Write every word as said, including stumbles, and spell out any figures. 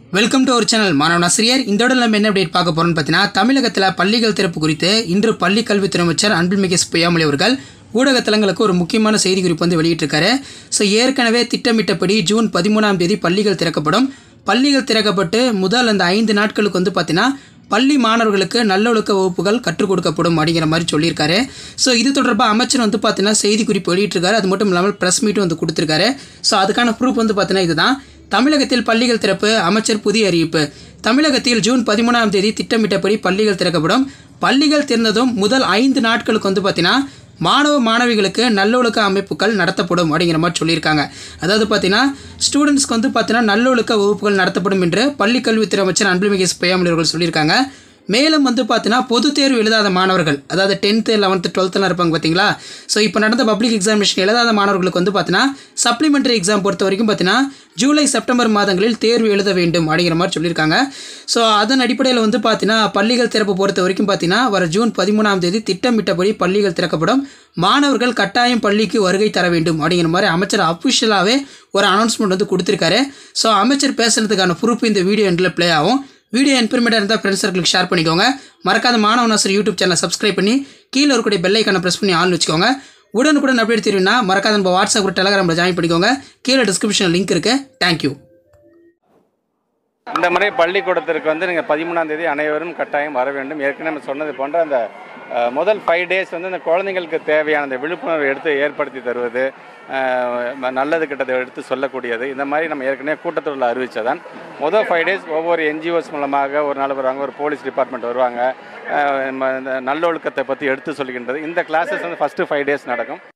Welcome to our channel மாணவன் ஆசிரியர். இந்த இடத்துல நம்ம என்ன அப்டேட் பார்க்க போறோம்னு பார்த்தீங்கன்னா, தமிழகத்தில் பள்ளிகள் திறப்பு குறித்து இன்று பள்ளி கல்வித்துறை அமைச்சர் அன்பில்மிகு பொய்யாமொழி அவர்கள் ஊடக தளங்களுக்கு ஒரு முக்கியமான செய்தி குறிப்பு வந்து வெளியிட்டிருக்காரு. ஸோ ஏற்கனவே திட்டமிட்டபடி ஜூன் பதிமூணாம் தேதி பள்ளிகள் திறக்கப்படும். பள்ளிகள் திறக்கப்பட்டு முதல் அந்த ஐந்து நாட்களுக்கு வந்து பார்த்தீங்கன்னா பள்ளி மாணவர்களுக்கு நல்லொழுக்க வகுப்புகள் கற்றுக் கொடுக்கப்படும் அப்படிங்கிற மாதிரி சொல்லியிருக்காரு. ஸோ இது தொடர்பாக அமைச்சர் வந்து பார்த்தீங்கன்னா செய்தி குறிப்பு வெளியிட்டிருக்காரு. அது மட்டும் இல்லாமல் ப்ரெஸ் மீட்டும் வந்து கொடுத்துருக்காரு. ஸோ அதுக்கான ப்ரூஃப் வந்து பார்த்தீங்கன்னா இதுதான். தமிழகத்தில் பள்ளிகள் திறப்பு, அமைச்சர் புதிய அறிவிப்பு. தமிழகத்தில் ஜூன் பதிமூணாம் தேதி திட்டமிட்டபடி பள்ளிகள் திறக்கப்படும். பள்ளிகள் திறந்ததும் முதல் ஐந்து நாட்களுக்கு வந்து பார்த்தீங்கன்னா மாணவ மாணவிகளுக்கு நல்லொழுக்க அமைப்புகள் நடத்தப்படும் அப்படிங்கிற மாதிரி சொல்லியிருக்காங்க. அதாவது பார்த்தீங்கன்னா ஸ்டூடெண்ட்ஸ்க்கு வந்து பார்த்தீங்கன்னா நல்லொழுக்க வகுப்புகள் நடத்தப்படும் என்று பள்ளி கல்வித்துறை அமைச்சர் அன்பில்மிகு பொய்யாமொழி அவர்கள் சொல்லியிருக்காங்க. மேலும் வந்து பார்த்தீங்கன்னா பொது தேர்வு எழுதாத மாணவர்கள், அதாவது டென்த்து லெவன்த்து டுவெல்த்துலாம் இருப்பாங்க பார்த்தீங்களா. ஸோ இப்போ நடந்த பப்ளிக் எக்ஸாமினேஷன் எழுதாத மாணவர்களுக்கு வந்து பார்த்தீங்கன்னா சப்ளிமெண்ட்ரி எக்ஸாம் பொறுத்த வரைக்கும் பார்த்தீங்கன்னா ஜூலை செப்டம்பர் மாதங்களில் தேர்வு எழுத வேண்டும் அப்படிங்கிற மாதிரி சொல்லியிருக்காங்க. ஸோ அதன் அடிப்படையில் வந்து பார்த்தீங்கன்னா பள்ளிகள் திறப்பு பொறுத்த வரைக்கும் பார்த்தீங்கன்னா வர ஜூன் பதிமூணாம் தேதி திட்டமிட்டபடி பள்ளிகள் திறக்கப்படும். மாணவர்கள் கட்டாயம் பள்ளிக்கு வருகை தர வேண்டும் அப்படிங்கிற மாதிரி அமைச்சர் அஃபிஷியலாகவே ஒரு அனௌன்ஸ்மெண்ட் வந்து கொடுத்துருக்காரு. ஸோ அமைச்சர் பேசுகிறதுக்கான ப்ரூஃப் இந்த வீடியோ எண்டில் ப்ளே ஆகும். வீடியோ இன்ஃபர்மேட்டிவாக இருந்தால் ஃப்ரெண்ட்ஸ் சர்க்கிளுக்கு ஷேர் பண்ணிக்கோங்க. மறக்காத மாணவன் ஆசிரியர் யூடியூப் சேனலை சப்ஸ்கிரைப் பண்ணி கீழே இருக்கக்கூடிய பெல் ஐக்கானை ப்ரெஸ் பண்ணி ஆன் வச்சுக்கோங்க. உடனுக்குடன் அப்டேட் தெரியும்னா மறக்காத நம்ம வாட்ஸ்அப் டெலகிராமில் ஜாயின் பண்ணிக்கோங்க. கீழே டிஸ்கிரிப்ஷனில் லிங்க் இருக்குது. தேங்க்யூ. இந்த முறை பள்ளிக்கூடத்திற்கு வந்து நீங்கள் பதிமூணாம் தேதி அனைவரும் கட்டாயம் வர வேண்டும். ஏற்கனவே நம்ம சொன்னது போன்ற அந்த முதல் ஃபைவ் டேஸ் வந்து அந்த குழந்தைங்களுக்கு தேவையான அந்த விழிப்புணர்வு எடுத்து ஏற்படுத்தி தருவது, நல்லது கிட்டத்தை எடுத்து சொல்லக்கூடியது, இந்த மாதிரி நம்ம ஏற்கனவே கூட்டத்தொடரில் அறிவித்ததான். முதல் ஃபைவ் டேஸ் ஒவ்வொரு என்ஜிஓஸ் மூலமாக ஒரு நாள் வருவாங்க, ஒரு போலீஸ் டிபார்ட்மெண்ட் வருவாங்க, நல்லொழுக்கத்தை பற்றி எடுத்து சொல்கின்றது. இந்த கிளாஸஸ் வந்து ஃபஸ்ட்டு ஃபைவ் டேஸ் நடக்கும்.